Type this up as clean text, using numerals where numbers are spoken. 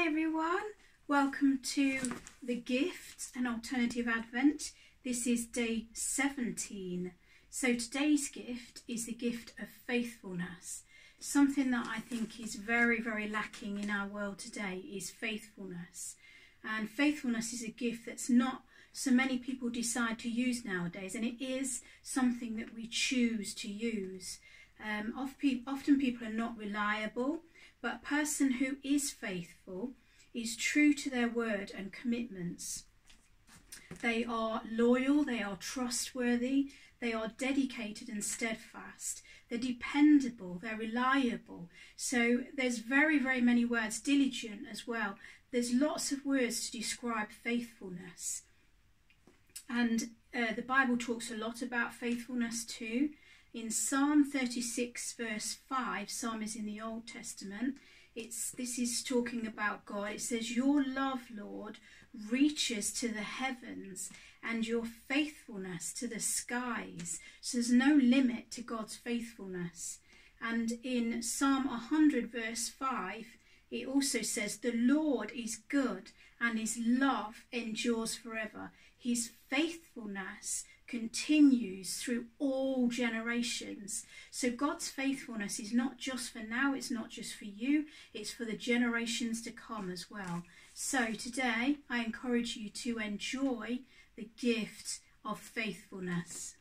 everyone, welcome to The Gift, an alternative Advent. This is day 17. So today's gift is the gift of faithfulness. Something that I think is very, very lacking in our world today is faithfulness. And faithfulness is a gift that's not so many people decide to use nowadays, and it is something that we choose to use. Often people are not reliable, but a person who is faithful is true to their word and commitments. They are loyal, they are trustworthy, they are dedicated and steadfast, they're dependable, they're reliable. So there's very, very many words, diligent as well. There's lots of words to describe faithfulness. And the Bible talks a lot about faithfulness too. In Psalm 36 verse 5, Psalm is in the Old Testament, this is talking about God. It says, "Your love, Lord, reaches to the heavens and your faithfulness to the skies." So there's no limit to God's faithfulness. And in Psalm 100 verse 5, it also says, "The Lord is good and his love endures forever. His faithfulness continues through all generations." So God's faithfulness is not just for now, it's not just for you, it's for the generations to come as well. So today I encourage you to enjoy the gift of faithfulness.